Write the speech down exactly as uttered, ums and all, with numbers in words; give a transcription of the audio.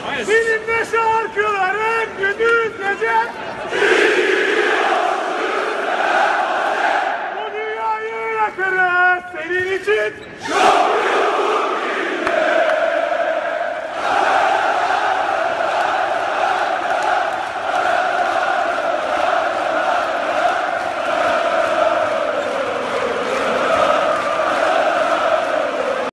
Benim de şarkılarım gündüz gece. Bu dünyayı yakarız senin için.